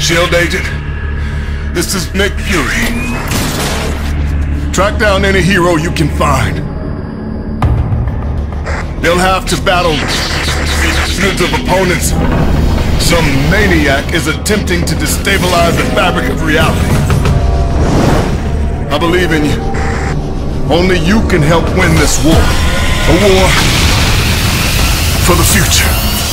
Shield Agent, this is Nick Fury. Track down any hero you can find. They'll have to battle hundreds of opponents. Some maniac is attempting to destabilize the fabric of reality. I believe in you. Only you can help win this war. A war for the future.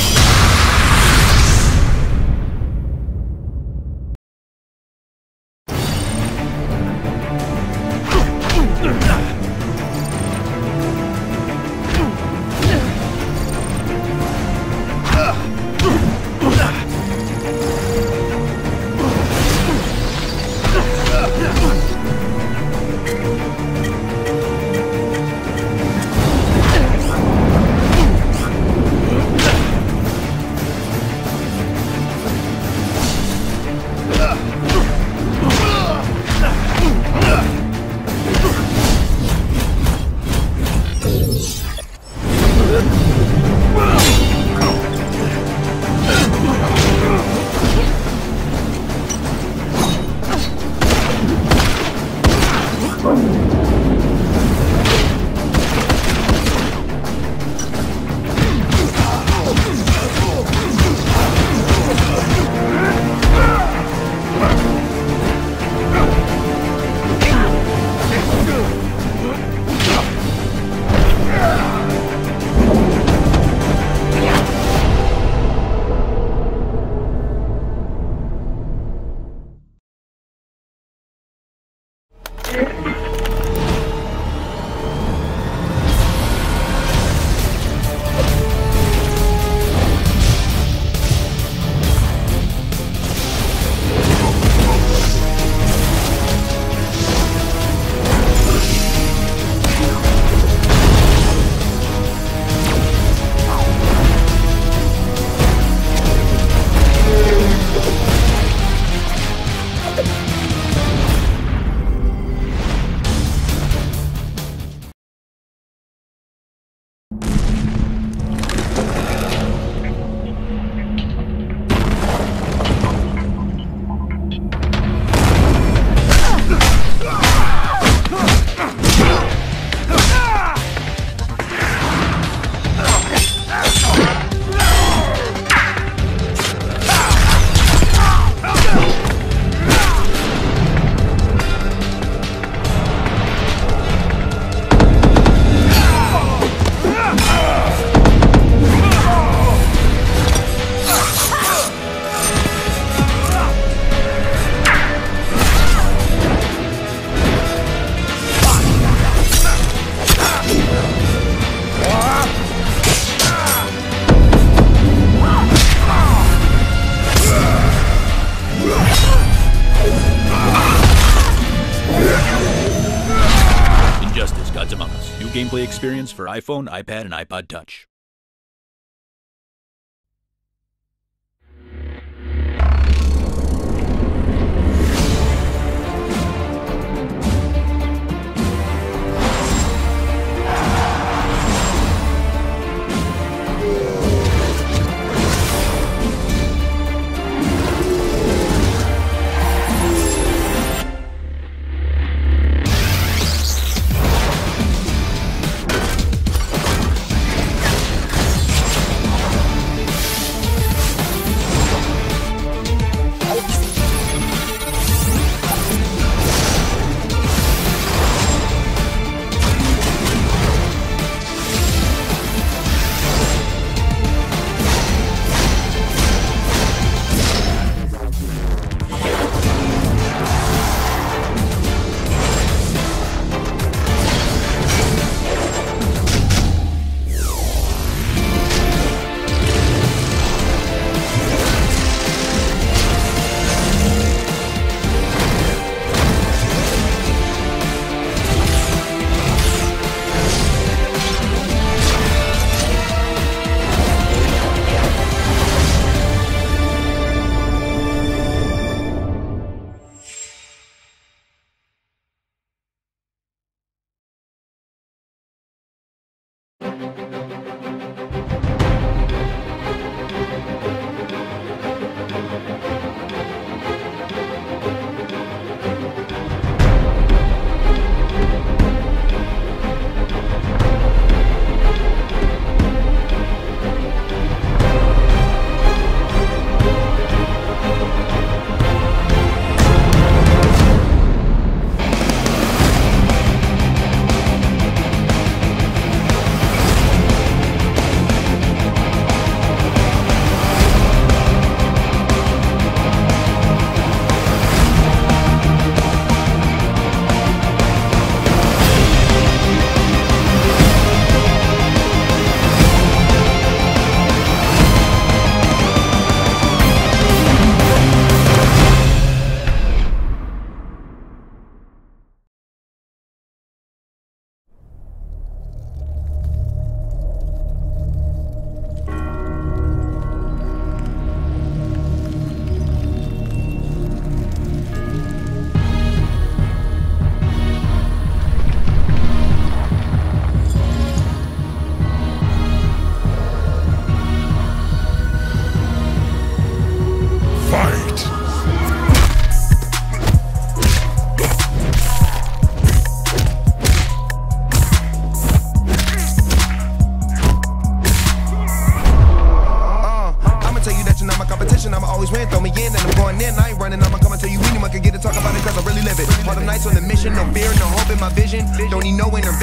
Gameplay experience for iPhone, iPad, and iPod Touch. throw me in and I'm going in. I ain't running, I'ma come and tell you anyone can get to talk about it cause I really live it. All them nights on the mission, no fear, no hope in my vision. Don't need no intervention.